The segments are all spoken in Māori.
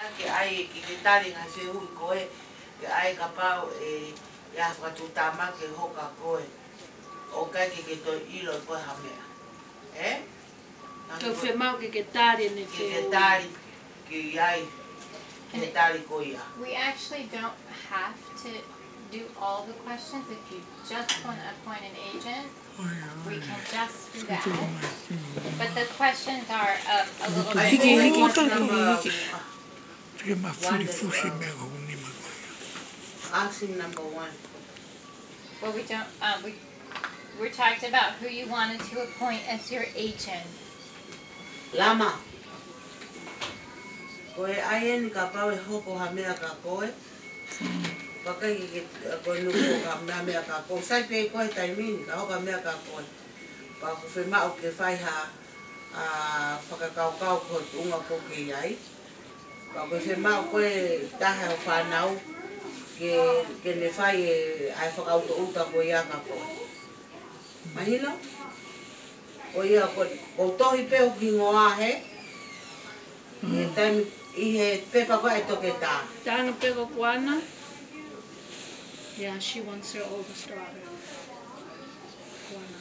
Que ai ki tari na se hui koe ke ai ka pau ya whatutama ke hoka koe o kai ke to ilo koe hamea Ka whemau ke tari ne ke tari ki ai ke tari koe ia. We actually don't have to do all the questions. If you just want to appoint an agent, we can just do that. But the questions are a little bit more. Action number 1. Well, we don't. We're talking about who you wanted to appoint as your agent. Lama. Koe ai ni ka pau e hoko hamea ka koe. Pakai ke koe nuku ka hamea ka koe. Sai pe koe taimini ka hoka hamea ka koe. Pa ko whemau ke whaiha whakakaukau ko unga ko ke iai. Pa ko whemau koe taha o whanau ke ne whai ai whakauto uta ko ia ka koe. Mahila? O ia ko tohi peo ki ngoa he. E taimi I he pepa koe ai toke tā. Tanga peko kuana. Yeah, she wants her oldest daughter. Kuana.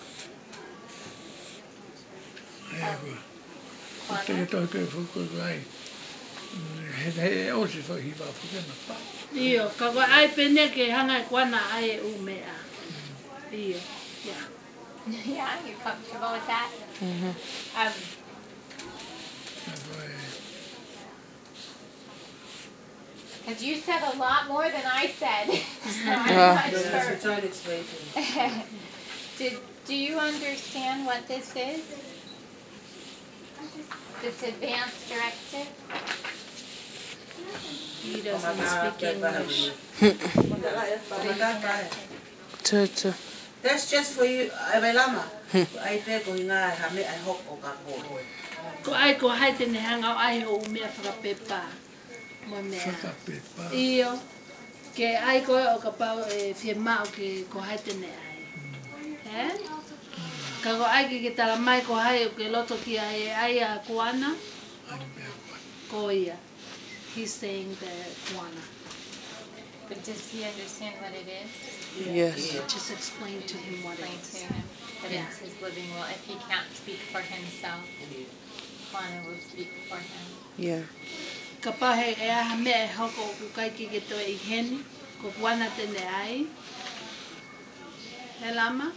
Iyo, ka koe ai pene ke hanga kuana ai umea. Iyo, yeah. Yeah, you comfortable with that? Because you said a lot more than I said. So I'm not sure. Try to explain to me. Do you understand what this is? This advanced directive? He doesn't speak English. That's just for you, Lama. Ai pe ko inga hame ai hoko ka koe. Ko ai ko hai tene hanga ai ho umea whakapepa. Mo mea. Iyo. Ke ai koe o ka pau e whemau ke ko hai tene ai. Ka ko ai ke tala mai ko hai o ke loto ki ai a kuana. Ko ia. He's saying the kuana. But does he understand what it is? Yes. Just explain to him what it is. That it's his living will. If he can't speak for himself, Juana will speak for him. Yeah. Ka pahe e aha mea e hoko o kukai ki ke toi I heni, ko kuana tene ai. He lama?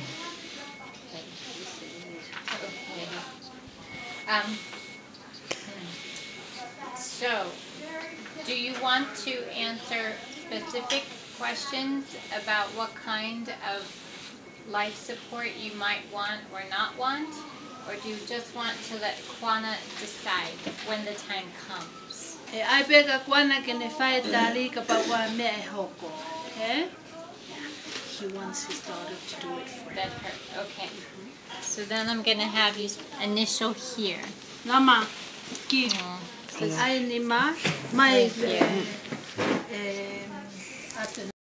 So, do you want to answer specific questions about what kind of life support you might want or not want? Or do you just want to let Juana decide when the time comes? E ai peka kuana ke ne whae tari ka paua mea e hoko. He wants his daughter to do it for him. Okay. So then I'm going to have you initial here. Lama, ki. Ai ni ma, mai